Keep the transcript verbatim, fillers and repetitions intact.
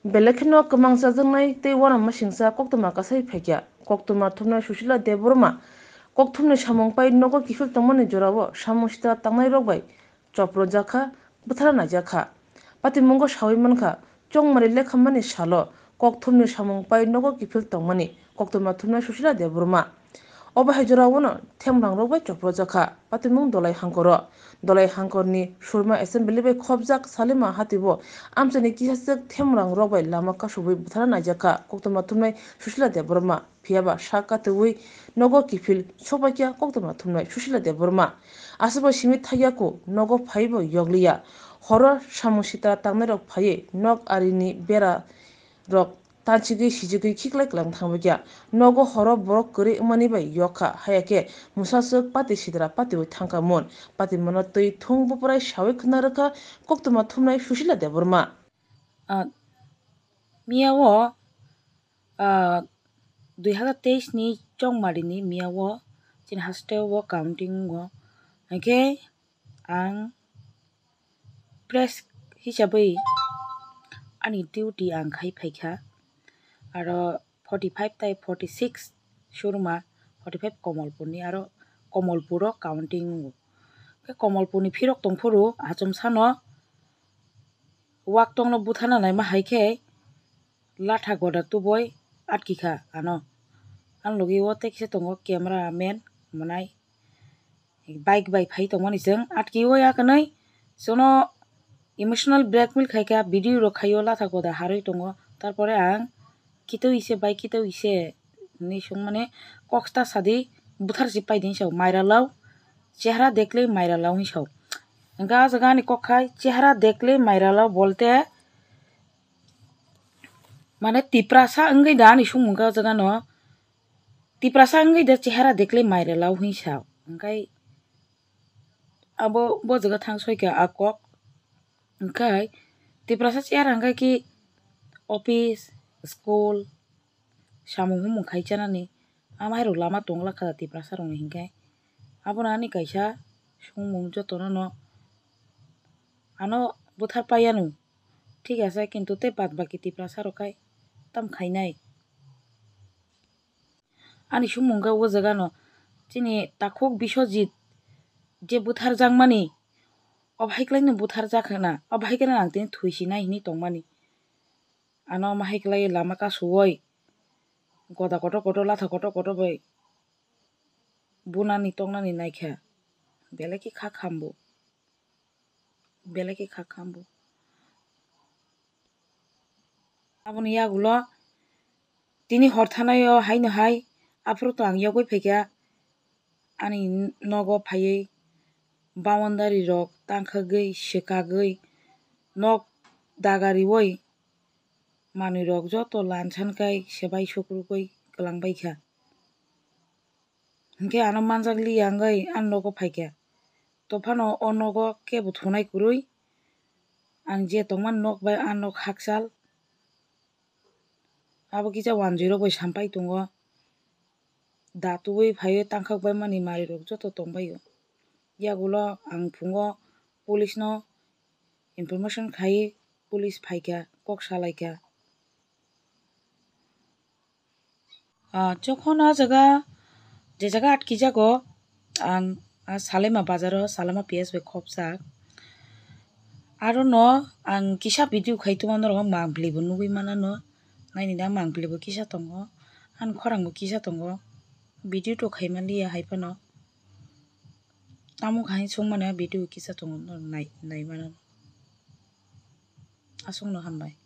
Belekino kamangsa jangnai tei wana masingsa koktoma kasai phekya koktoma thumnai Susila Deborma kokthumni samung pai nogo kifil tongmani jorao samungsita tangnai rokbai chopro jakha buthara najakha patimungo sawi mankha chongmani lekhamani salo kokthumni samung pai nogo kifil tongmani koktoma thumnai Susila Deborma obo jorao no themrang rokbai chopro jakha patimung dolai hangkoro dolai hangkorni surma assembly bai khobjak salima hatibo amchani kisachak themrang rokbai lama kasubui buthara najakha koktoma thumnai Susila Deborma phiaba saka tuwi nogo kifil sobakya koktoma thumnai Susila Deborma asabo simi thagyako nogo phaibo yogliya horo samusita tangnai phaye nok arini bera rok tanchigi sijigi khiklai klang thangbakya nogo horo borok kori mani bai yokha hayake musasuk pati sidra pati bai thangkamon pati mono tui thung buprai sawi khnarakha koktoma thumnai Susila Deborma miawo দুই হাজার তেইশ ni chongmarini miawo chin hasteo counting go okay ang press hisabai ani duty ang khai phaikha aro forty-five tai forty-six surma forty-five Komolpurni aro Komolpuro counting ke Komolpurni phirok tongphuru achom sano wak tongno buthana nai ma haike latha goda tuboi atkikha ano an logi wote kise tongo camera man manai bike bai phai tongmani jeng atki oi akanai sono emotional blackmail khaika video ro khayo latha goda haroi tongo tarpore ang kito ise bike kito ise ni sung mane koksta sadi buthar si pai din saw maira law chehra dekle maira law hi saw ga jaga ni kokhai chehra dekle maira law bolte mane tiprasa angai da ni sung ga jaga no tiprasa angai da chehra dekle maira law hi saw angai abo bo jaga thang soi ka akok angai tiprasa chehra angai ki office school samung humung khai chanani amai ro lama tongla kha tiprasa rong hingai abona ni kaisa sungmung jotono no ano buthar payanu ঠিক আছে কিন্তু তে বাদ বাকি tiprasa rokai tam khainai ani sumunga o jaga no chini takhok Biswajit je buthar jangmani obhaiklai no buthar jakhana obhaikana ang tin thuisi nai hini tongmani ano mahaiklai lama ka suoi goda koto koto latha koto koto bai bunani tongnani naikha beleki kha khambo beleki kha khambo aboni yagulo tini horthanayo haino hai afro to ang yogoi phekya ani nogo phaiye boundary rok tangkhagui swkagui nok dagari oi manui rok joto lansankai sebai sukrugui klangbaikha hingke ano manjakli angai an nogo phaikya tofano o nogo kebo thunai kurui ang je tongmani nok bai an nok hakchal abo kisa one zero bai sampai tongo datubui phaiyo tangkhakbai mani mari rok joto tongbaio yagulo ang phungo police no information khai police phaikha kok salaikha jokhon a jaga je jaga atkijago ang Salema bazar o Salema P S bai khopjak aro no ang kisa video khai tongmani oro mangpili bo nugui mano no naini na mangpili bo kisa tongo an khorang bo kisa tongo video to khaimaliya haifano tamo khai sungmani video kisa tongo nai nai mano asungno hambai।